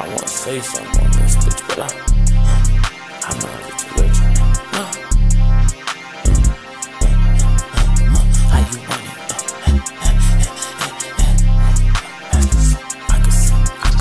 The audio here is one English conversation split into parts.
I wanna say something on this bitch, but I'm not rich. How you want it? I can see.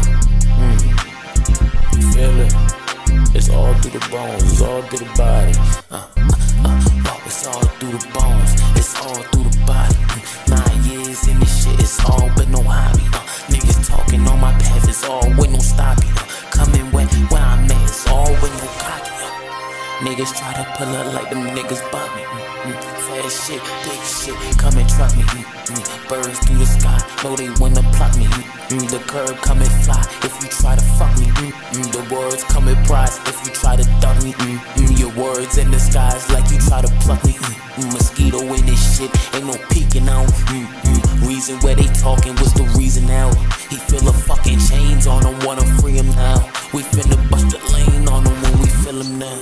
You feel it? It's all through the bones, it's all through the body. It's all through the bones, it's all through the body. 9 years in this shit, it's all but no hobby. Niggas talking on my path, it's all with no stopping. Coming where I'm at, it's all with no cocky. Niggas try to pull up like them niggas bug me. Fast shit, big shit, come and truck me. Birds through the sky, know they wanna pluck me. The curb come and fly if you try to fuck me. The words come and prize if you try to duck me. Your words in the skies like you try to pluck me. Mosquito in this shit, ain't no peeking out. Reason where they talking, what's the reason now? He feel the fucking chains on him, wanna free him now. We finna bust the lane on him when we feel him now.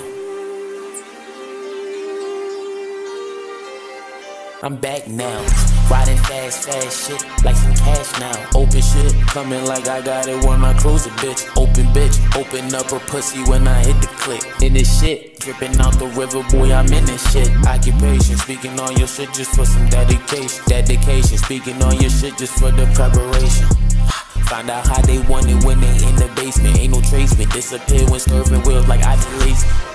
I'm back now, riding fast shit, like some cash now. Open shit, coming like I got it when I close a bitch. Open up her pussy when I hit the click. In this shit, dripping out the river, boy, I'm in this shit. Occupation, speaking on your shit just for some dedication, speaking on your shit just for the preparation. Find out how they want it when they in the basement. Ain't no tracement, disappear when swerving wheels like isolation.